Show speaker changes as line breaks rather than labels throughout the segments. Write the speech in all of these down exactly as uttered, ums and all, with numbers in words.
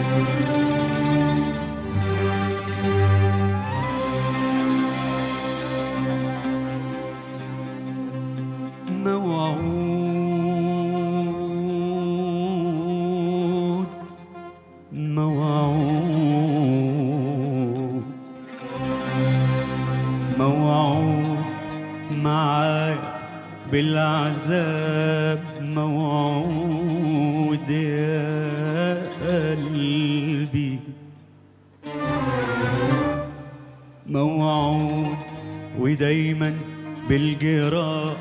موعود موعود موعود معاك بالعذاب، موعود يا قلبي، موعود ودايما بالجراح،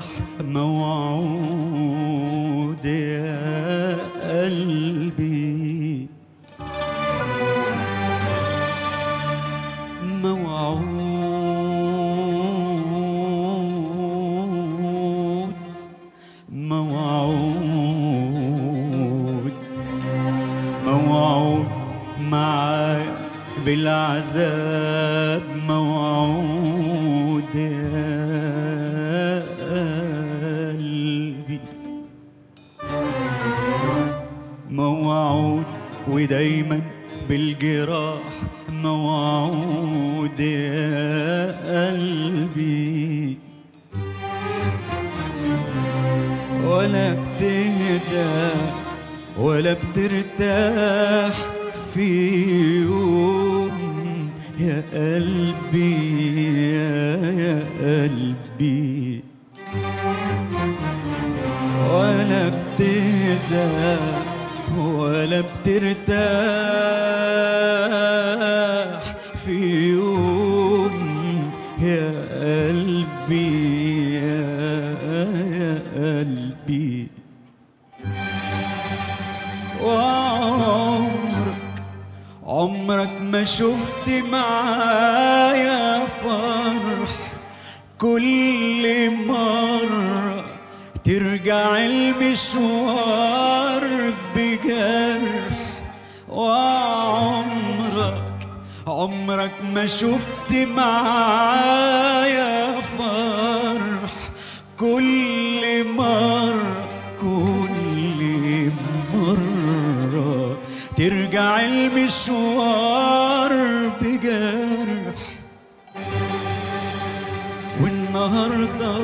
موعود يا قلبي، موعود موعود موعود معاك بالعذاب، موعود يا قلبي، موعود ودايما بالجراح، موعود يا قلبي، ولا بتهدى ولا بترتاح في يوم يا قلبي، يا, يا قلبي، ولا بتهدى ولا بترتاح في يوم يا قلبي، يا, يا قلبي، وعمرك عمرك ما شفت معايا فرح، كل مرة ترجع المشوار بجرح، وعمرك عمرك ما شفت معايا فرح، كل مرة كل مرة ترجع المشوار بجرح، والنهارده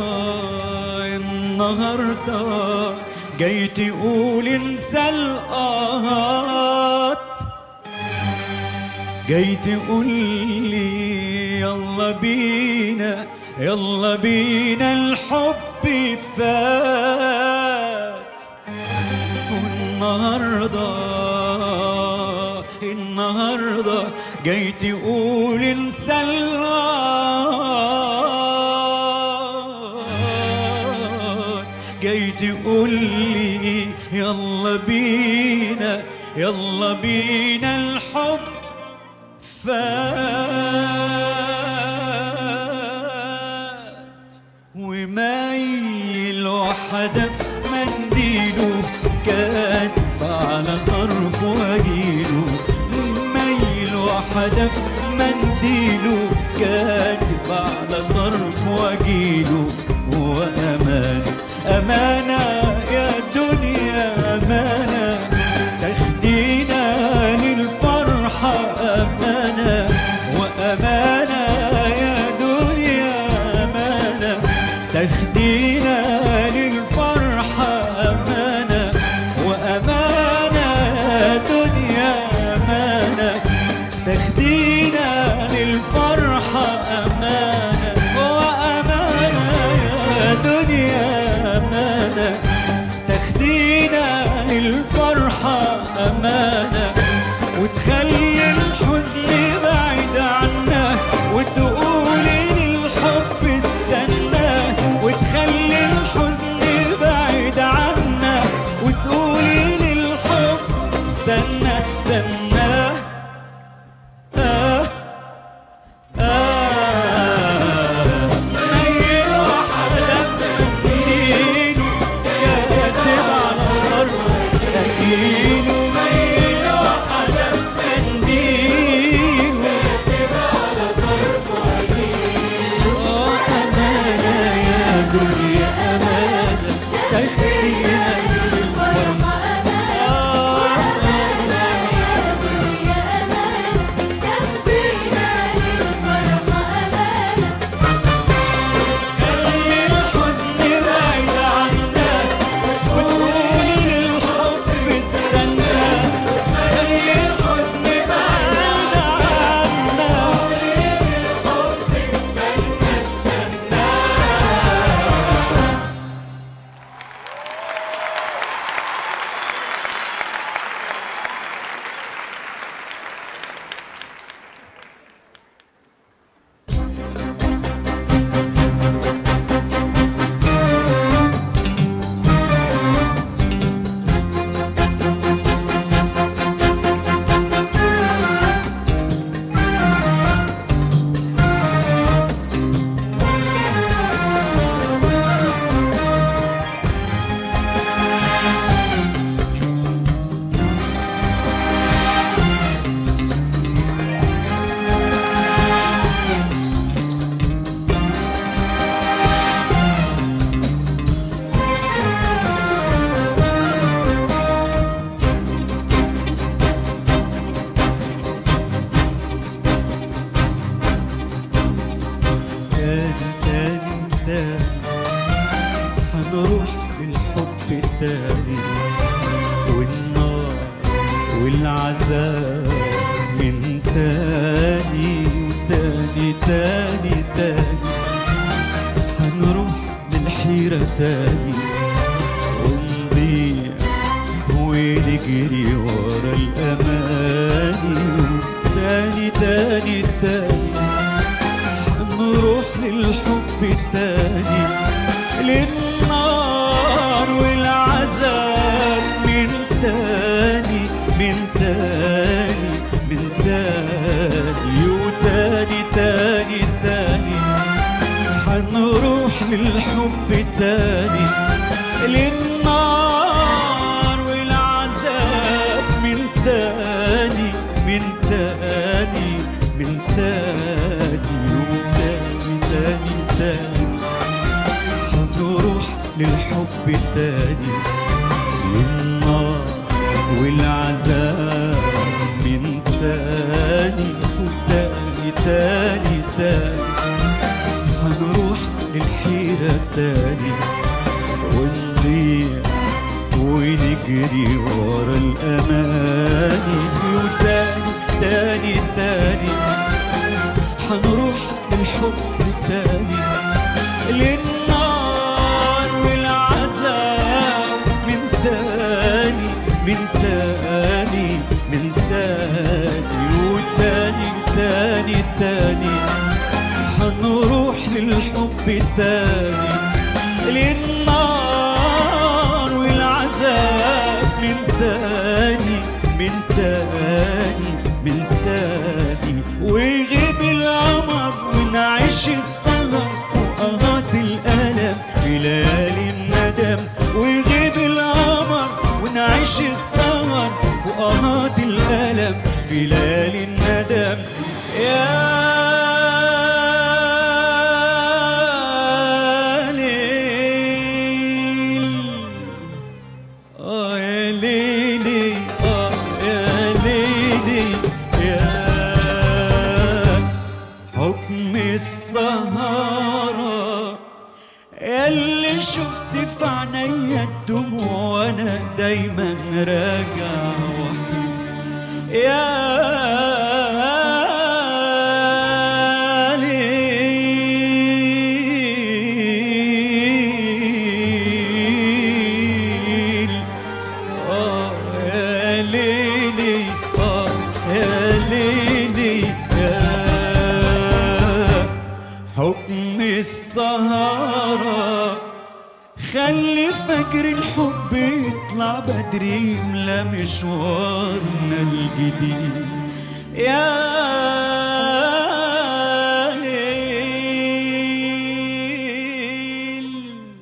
النهارده جاي تقول انسى القهات، جاي تقول لي يلا بينا يلا بينا الحب فات، والنهارده النهارده جاي تقول انسى القهات، جاي تقول لي يلا بينا يلا بينا الحب فات، ومايل وحدف منديله كاتب على طرف وجيله، مايل وحدف منديله كاتب على طرف وجيله، وأمانة أمانة يا دنيا أمانة تاخدينا للفرحة، أمانة وأمانة يا دنيا أمانة تاخدينا للفرحة، أمانة وأمانة يا دنيا أمانة تاخدينا للفرحة، أمانة وأمانة يا دنيا أمانة تاني وتاني تاني تاني هنروح للحيرة تاني ونضيع ونجري ورا الأماني تاني تاني تاني هنروح للحب تاني للنار والعذاب من تاني من تاني من تاني وتاني تاني تاني هنروح للحب تاني للنار والعذاب من تاني من تاني من تاني وتاني تاني تاني هنروح للحب تاني للنار والعذاب من تاني وتاني تاني تاني هنروح للحيرة تاني ونضيع ونجري ورا الأماني وتاني تاني تاني هنروح للحب تاني للنار والعذاب من تاني من تاني من تاني وتاني تاني تاني هنروح للحب تاني للنار والعذاب من تاني من تاني من تاني ويغيب القمر ونعيش السهر وقهات الألم في ليالي الندم ويغيب القمر ونعيش السهر وقهات الألم في ليالي الندم يا حكم السهرة ياللي شفت في عينيا الدموع وانا دايما راجع وحدي يا ليل اه يا ليلي اه يا ليلي حكم السهرة خلي فجر الحب يطلع بدري يملى مشوارنا الجديد يا ليل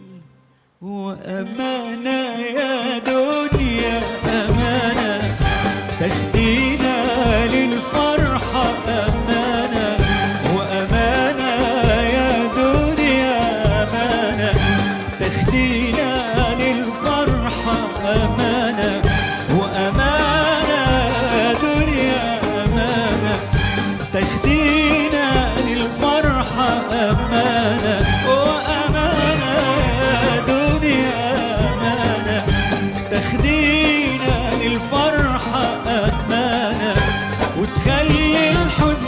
وأمانة يا دنيا أمانة تاخدينا للفرحة أمانة وأمانة يا دنيا أمانة تاخدينا للفرحة أمانة وأمانة يا دنيا أمانة تاخدينا للفرحة أمانة وأمانة يا دنيا أمانة تاخدينا للفرحة أمانة وتخلي الحزن